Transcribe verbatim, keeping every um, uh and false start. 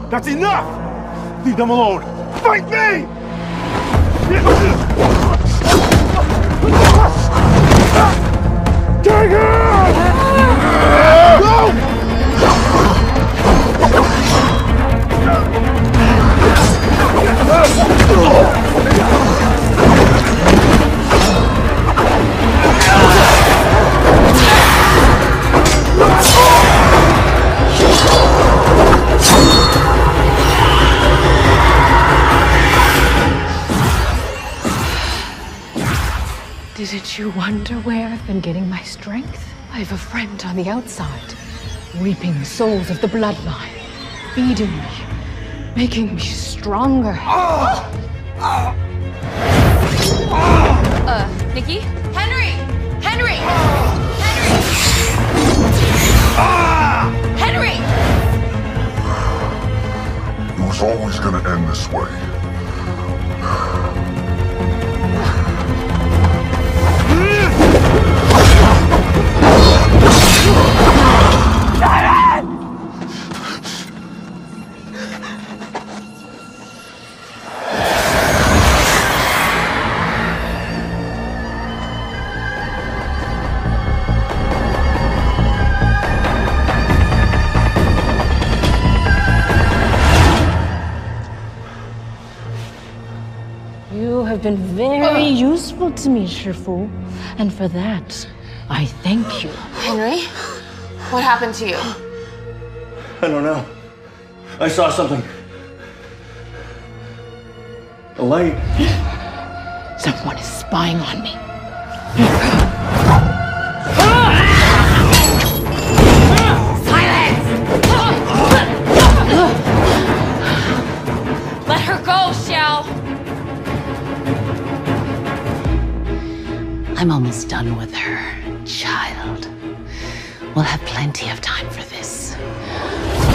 That's enough! Leave them alone! Fight me! Take her! Go! Didn't you wonder where I've been getting my strength? I have a friend on the outside, reaping the souls of the bloodline, feeding me, making me stronger. Uh, Nikki? Henry! Henry! Henry! Henry! It was always gonna end this way. You have been very useful to me, Shifu, and for that, I thank you. Henry? What happened to you? I don't know. I saw something. A light. Someone is spying on me. Silence! Let her go, Xiao! I'm almost done with her, child. We'll have plenty of time for this.